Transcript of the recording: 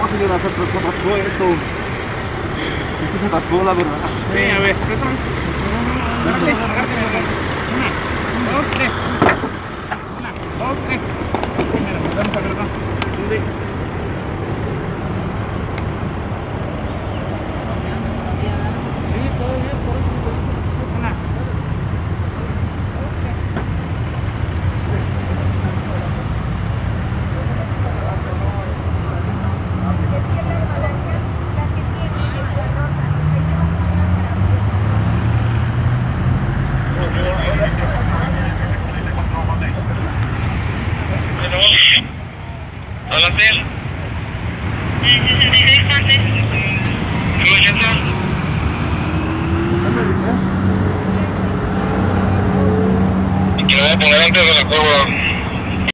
No, señora, se atascó esto. Esto se atascó, la verdad. Sí, a ver, préstame. Agárrate, agárrate. Una, dos, tres. Una, dos, tres. Mira, nos vamos a agarrar. ¿Dónde? Sí, todavía, por eso. Una. Adelante. 66 partes. ¿Qué siento? Y que lo voy a poner antes de la curva.